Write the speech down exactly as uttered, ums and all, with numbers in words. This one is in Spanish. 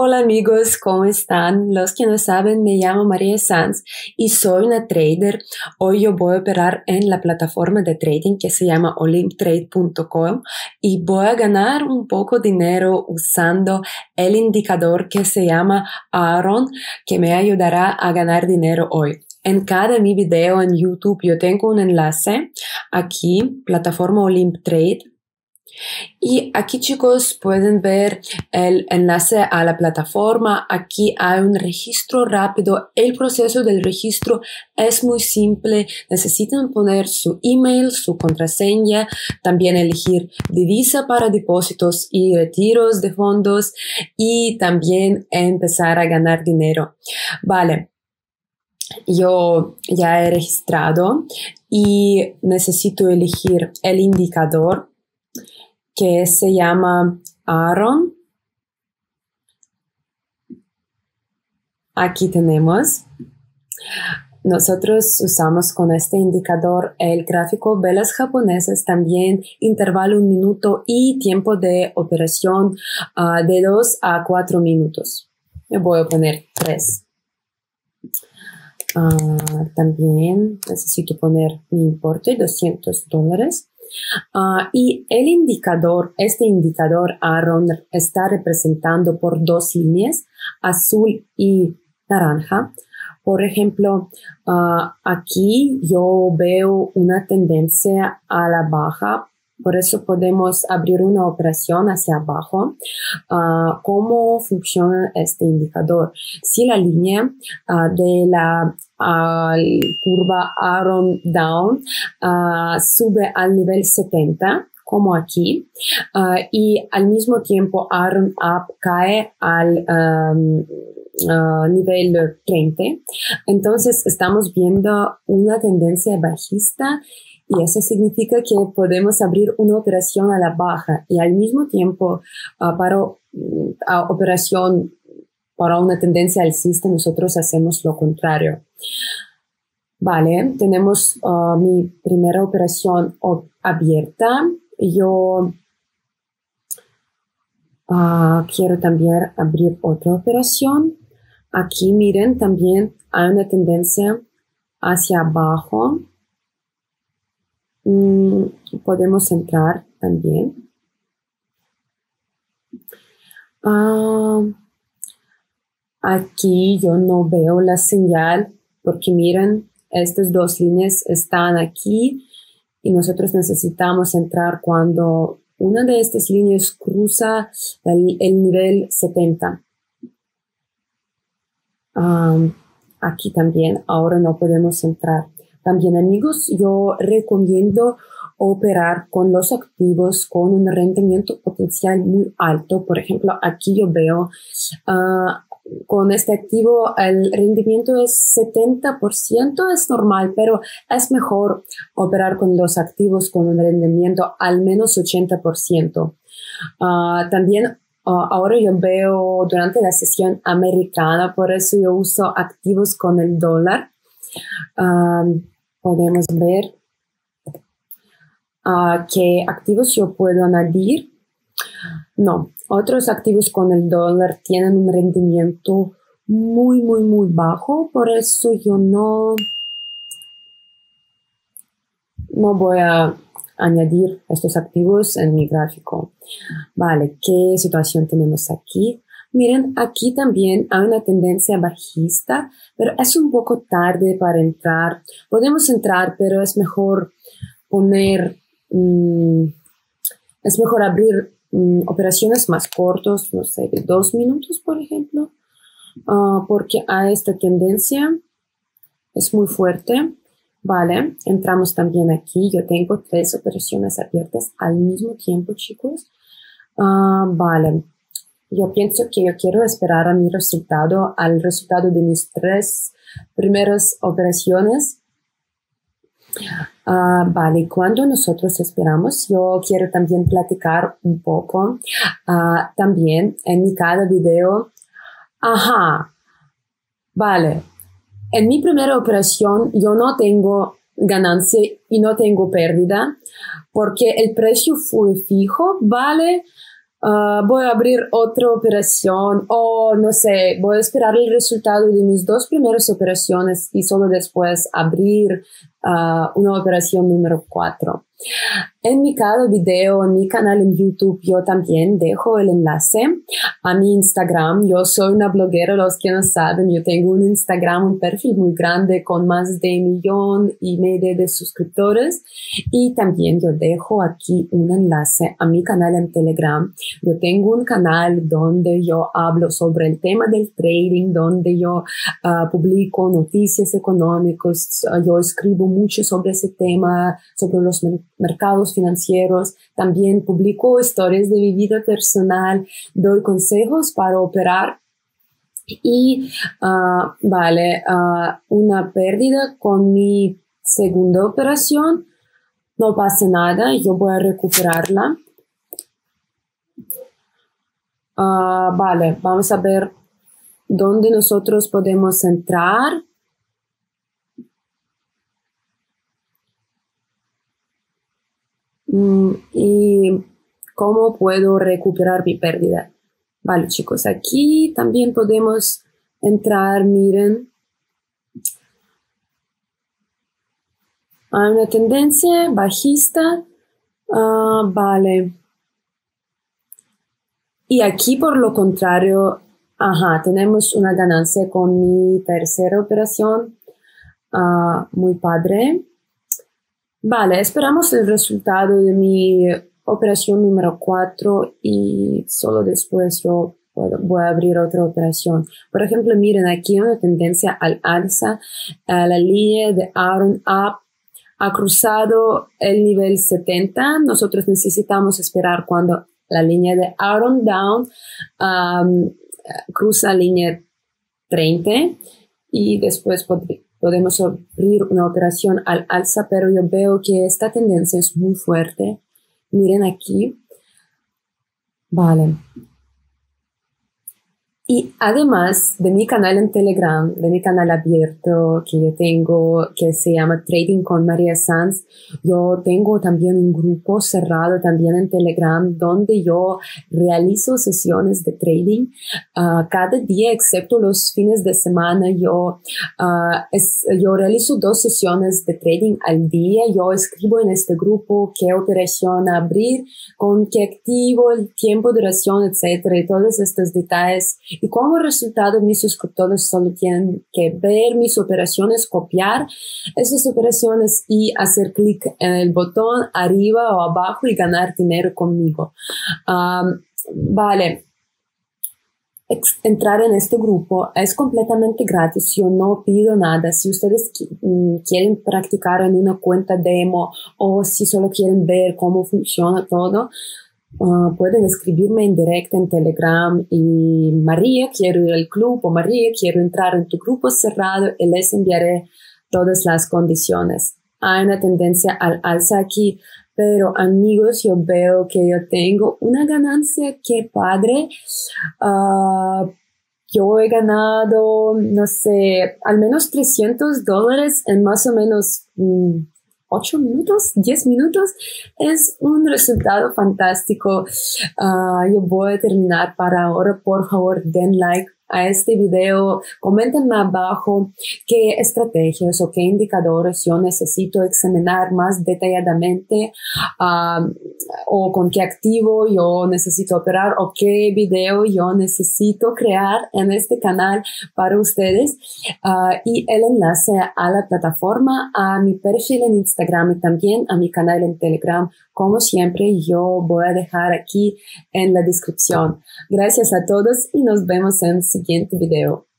Hola amigos, ¿cómo están? Los que no saben, me llamo María Sanz y soy una trader. Hoy yo voy a operar en la plataforma de trading que se llama olymp trade punto com y voy a ganar un poco de dinero usando el indicador que se llama Aaron, que me ayudará a ganar dinero hoy. En cada mi video en YouTube yo tengo un enlace aquí, plataforma Olymp Trade. Y aquí, chicos, pueden ver el enlace a la plataforma. Aquí hay un registro rápido. El proceso del registro es muy simple. Necesitan poner su email, su contraseña, también elegir divisa para depósitos y retiros de fondos y también empezar a ganar dinero. Vale. Yo ya he registrado y necesito elegir el indicador que se llama Aaron. Aquí tenemos. Nosotros usamos con este indicador el gráfico velas japonesas, también intervalo un minuto y tiempo de operación uh, de dos a cuatro minutos. Yo voy a poner tres. Uh, también necesito poner mi importe, doscientos dólares. Uh, y el indicador, este indicador Aaron está representando por dos líneas, azul y naranja. Por ejemplo, uh, aquí yo veo una tendencia a la baja, por eso podemos abrir una operación hacia abajo. Uh, ¿Cómo funciona este indicador? Si la línea uh, de la uh, curva Aaron Down uh, sube al nivel setenta, como aquí, uh, y al mismo tiempo Aaron Up cae al um, uh, nivel treinta, entonces estamos viendo una tendencia bajista. Y eso significa que podemos abrir una operación a la baja y al mismo tiempo uh, para uh, operación para una tendencia alcista nosotros hacemos lo contrario. Vale, tenemos uh, mi primera operación abierta. Yo uh, quiero también abrir otra operación. Aquí miren, también hay una tendencia hacia abajo. Mm, podemos entrar también. Uh, aquí yo no veo la señal porque miren, estas dos líneas están aquí y nosotros necesitamos entrar cuando una de estas líneas cruza el, el nivel setenta. Um, aquí también, ahora no podemos entrar. También, amigos, yo recomiendo operar con los activos con un rendimiento potencial muy alto. Por ejemplo, aquí yo veo uh, con este activo el rendimiento es setenta por ciento, es normal, pero es mejor operar con los activos con un rendimiento al menos ochenta por ciento. Uh, también uh, ahora yo veo durante la sesión americana, por eso yo uso activos con el dólar. Um, Podemos ver uh, qué activos yo puedo añadir. No, otros activos con el dólar tienen un rendimiento muy, muy, muy bajo. Por eso yo no, no voy a añadir estos activos en mi gráfico. Vale, ¿qué situación tenemos aquí? Miren, aquí también hay una tendencia bajista, pero es un poco tarde para entrar. Podemos entrar, pero es mejor poner, mmm, es mejor abrir mmm, operaciones más cortas, no sé, de dos minutos, por ejemplo, uh, porque hay esta tendencia, es muy fuerte. Vale, entramos también aquí. Yo tengo tres operaciones abiertas al mismo tiempo, chicos. Uh, vale. Yo pienso que yo quiero esperar a mi resultado, al resultado de mis tres primeras operaciones. Uh, vale, cuando nosotros esperamos, yo quiero también platicar un poco. Uh, también en mi cada video. Ajá, vale. En mi primera operación yo no tengo ganancia y no tengo pérdida porque el precio fue fijo, vale. Uh, voy a abrir otra operación o no sé, voy a esperar el resultado de mis dos primeras operaciones y solo después abrir uh, una operación número cuatro. En mi cada video, en mi canal en YouTube, yo también dejo el enlace a mi Instagram. Yo soy una bloguera, los que no saben, yo tengo un Instagram, un perfil muy grande con más de un millón y medio de suscriptores. Y también yo dejo aquí un enlace a mi canal en Telegram. Yo tengo un canal donde yo hablo sobre el tema del trading, donde yo uh, publico noticias económicas, uh, yo escribo mucho sobre ese tema, sobre los mercados financieros. También publico historias de mi vida personal, doy consejos para operar y uh, vale, uh, una pérdida con mi segunda operación. No pasa nada, yo voy a recuperarla. Uh, vale, vamos a ver dónde nosotros podemos entrar. Y cómo puedo recuperar mi pérdida. Vale, chicos, aquí también podemos entrar, miren. Hay una tendencia bajista. Uh, vale. Y aquí, por lo contrario, ajá, tenemos una ganancia con mi tercera operación. Uh, muy padre. Vale, esperamos el resultado de mi operación número cuatro y solo después yo puedo, voy a abrir otra operación. Por ejemplo, miren, aquí hay una tendencia al alza. Uh, la línea de Aaron Up ha cruzado el nivel setenta. Nosotros necesitamos esperar cuando la línea de Aaron Down um, cruza la línea treinta y después podría podemos abrir una operación al alza, pero yo veo que esta tendencia es muy fuerte. Miren aquí. Vale. Y además de mi canal en Telegram, de mi canal abierto que yo tengo, que se llama Trading con María Sanz, yo tengo también un grupo cerrado también en Telegram donde yo realizo sesiones de trading uh, cada día, excepto los fines de semana. Yo, uh, es, yo realizo dos sesiones de trading al día. Yo escribo en este grupo qué operación abrir, con qué activo, el tiempo, duración, etcétera, y todos estos detalles. Y como resultado, mis suscriptores solo tienen que ver mis operaciones, copiar esas operaciones y hacer clic en el botón arriba o abajo y ganar dinero conmigo. Um, vale. Ex- entrar en este grupo es completamente gratis. Yo no pido nada. Si ustedes qu- quieren practicar en una cuenta demo o si solo quieren ver cómo funciona todo, Uh, pueden escribirme en directo en Telegram y María, quiero ir al club, o María, quiero entrar en tu grupo cerrado y les enviaré todas las condiciones. Hay una tendencia al alza aquí, pero amigos, yo veo que yo tengo una ganancia que padre. Uh, yo he ganado, no sé, al menos trescientos dólares en más o menos mm, ocho minutos, diez minutos. Es un resultado fantástico. Uh, yo voy a terminar para ahora. Por favor, den like a este video, coméntenme abajo qué estrategias o qué indicadores yo necesito examinar más detalladamente, um, o con qué activo yo necesito operar, o qué video yo necesito crear en este canal para ustedes, uh, y el enlace a la plataforma, a mi perfil en Instagram y también a mi canal en Telegram, como siempre, yo voy a dejar aquí en la descripción. Gracias a todos y nos vemos en el siguiente video.